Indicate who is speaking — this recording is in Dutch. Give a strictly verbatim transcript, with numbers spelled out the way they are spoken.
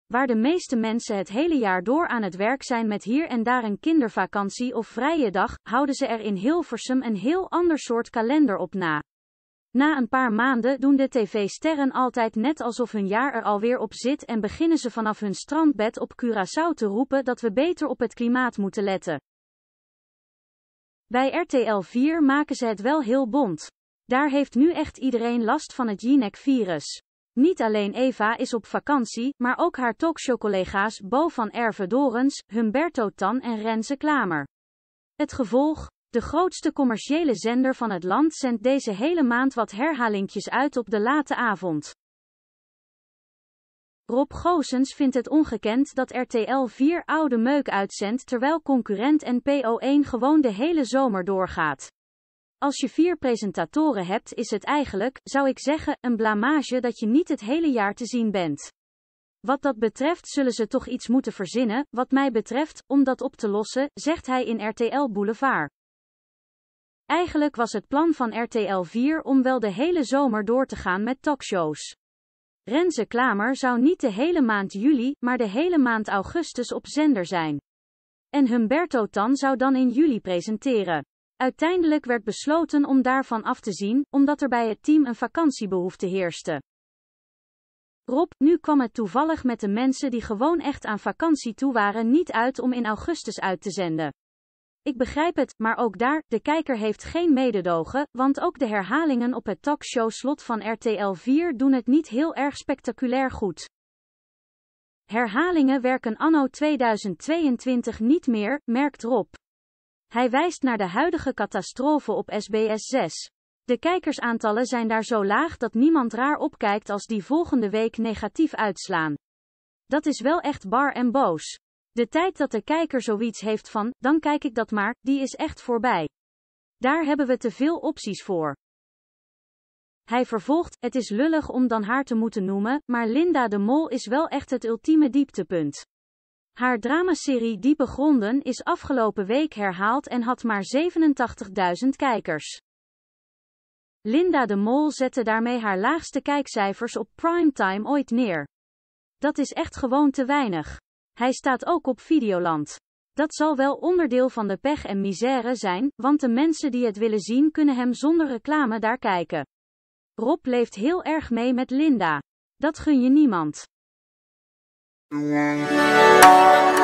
Speaker 1: Waar de meeste mensen het hele jaar door aan het werk zijn met hier en daar een kindervakantie of vrije dag, houden ze er in Hilversum een heel ander soort kalender op na. Na een paar maanden doen de tv-sterren altijd net alsof hun jaar er alweer op zit en beginnen ze vanaf hun strandbed op Curaçao te roepen dat we beter op het klimaat moeten letten. Bij R T L vier maken ze het wel heel bont. Daar heeft nu echt iedereen last van het Jinek-virus. Niet alleen Eva is op vakantie, maar ook haar talkshow-collega's Bo van Erve-Dorens, Humberto Tan en Renze Klamer. Het gevolg? De grootste commerciële zender van het land zendt deze hele maand wat herhalingjes uit op de late avond. Rob Goossens vindt het ongekend dat R T L vier oude meuk uitzendt terwijl concurrent N P O één gewoon de hele zomer doorgaat. Als je vier presentatoren hebt is het eigenlijk, zou ik zeggen, een blamage dat je niet het hele jaar te zien bent. Wat dat betreft zullen ze toch iets moeten verzinnen, wat mij betreft, om dat op te lossen, zegt hij in R T L Boulevard. Eigenlijk was het plan van R T L vier om wel de hele zomer door te gaan met talkshows. Renze Klamer zou niet de hele maand juli, maar de hele maand augustus op zender zijn. En Humberto Tan zou dan in juli presenteren. Uiteindelijk werd besloten om daarvan af te zien, omdat er bij het team een vakantiebehoefte heerste. Rob, nu kwam het toevallig met de mensen die gewoon echt aan vakantie toe waren niet uit om in augustus uit te zenden. Ik begrijp het, maar ook daar, de kijker heeft geen mededogen, want ook de herhalingen op het talkshow-slot van R T L vier doen het niet heel erg spectaculair goed. Herhalingen werken anno tweeduizend tweeëntwintig niet meer, merkt Rob. Hij wijst naar de huidige catastrofe op S B S zes. De kijkersaantallen zijn daar zo laag dat niemand raar opkijkt als die volgende week negatief uitslaan. Dat is wel echt bar en boos. De tijd dat de kijker zoiets heeft van, dan kijk ik dat maar, die is echt voorbij. Daar hebben we te veel opties voor. Hij vervolgt, het is lullig om dan haar te moeten noemen, maar Linda de Mol is wel echt het ultieme dieptepunt. Haar dramaserie Diepe Gronden is afgelopen week herhaald en had maar zevenentachtigduizend kijkers. Linda de Mol zette daarmee haar laagste kijkcijfers op primetime ooit neer. Dat is echt gewoon te weinig. Hij staat ook op Videoland. Dat zal wel onderdeel van de pech en misère zijn, want de mensen die het willen zien kunnen hem zonder reclame daar kijken. Rob leeft heel erg mee met Linda. Dat gun je niemand.